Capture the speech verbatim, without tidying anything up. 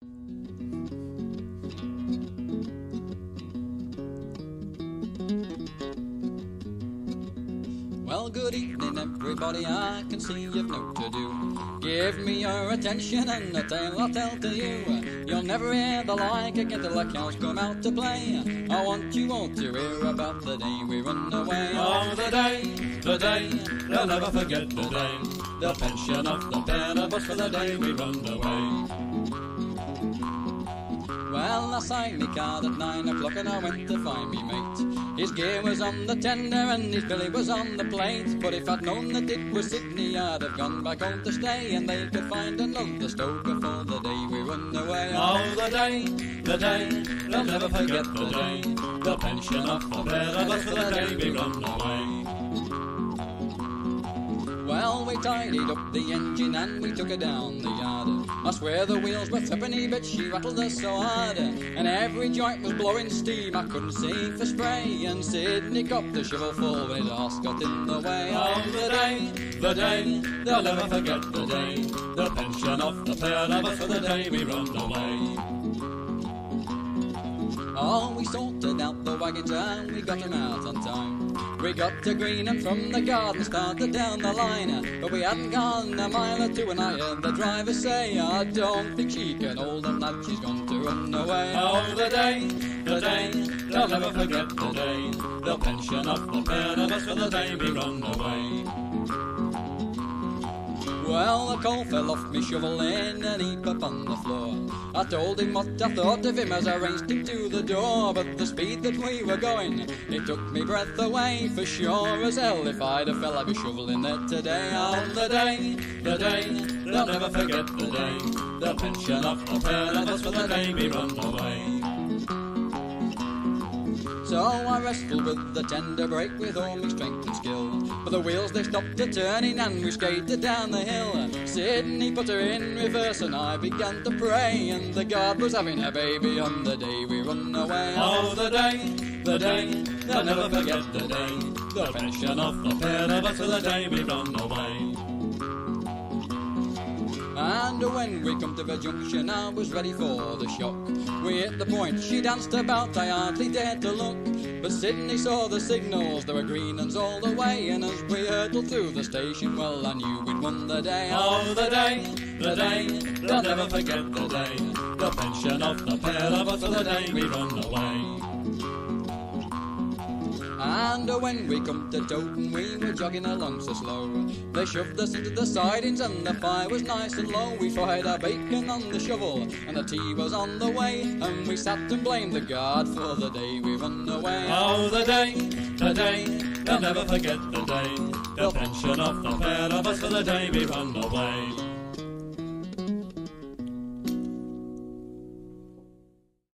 Well, good evening, everybody. I can see you've no to do. Give me your attention and a tale I'll tell to you. You'll never hear the like again till the cows come out to play. I want you all to hear about the day we run away. Oh, the day, the day, they'll never forget the day. The pension of the pair of us for the day we run away. Well, I signed me card at nine o'clock and I went to find me mate. His gear was on the tender and his billy was on the plate. But if I'd known that it was Sydney, I'd have gone back home to stay, and they could find another stoker for the day we run away. Oh, the day, the day, they'll never forget the day. The pension of the pair of us for the day we run away. Well, we tidied up the engine and we took her down the yard. I swear the wheels were threepenny, but she rattled us so hard. And every joint was blowing steam, I couldn't see for spray. And Sydney got the shovel full when his horse got in the way. Oh, the day, the day, they'll never forget the day. The pension of the pair of us for the day we run away. Oh, we sorted out the wagons and we got them out on time. We got to Greenham from the garden, started down the line. But we hadn't gone a mile or two and I heard the driver say, I don't think she can hold them, that she's gone to run away. Oh, the day, the day, they'll never forget the day. The pension of the pair of us for the day we run away. Well, the coal fell off me shovel in an heap upon the floor. I told him what I thought of him as I raced him to the door. But the speed that we were going, it took me breath away. For sure as hell, if I'd have fell, I'd be shoveling there today. Oh, the day, the day, they'll never forget the day. The pension of the pair of us for the day we run away. So I wrestled with the tender brake with all my strength and skill. But the wheels they stopped a turning and we skated down the hill. Sydney put her in reverse and I began to pray. And the guard was having a baby on the day we run away. Oh, the day, the day, they'll never forget the day. The pension of the pair of us for the day we run away. And when we come to the junction, I was ready for the shock. We hit the point, she danced about, I hardly dared to look. But Sydney saw the signals, there were green uns all the way. And as we hurtled through the station, well, I knew we'd won the day. Oh, the day, the day, they'll never forget the day. The pension of the pair of us for the day we run away. And when we come to Toten, we were jogging along so slow. They shoved us into the sidings and the fire was nice and low. We fried our bacon on the shovel and the tea was on the way. And we sat and blamed the guard for the day we run away. Oh, the day, the day, they'll never forget the day. The pension of the pair of us for the day we run away.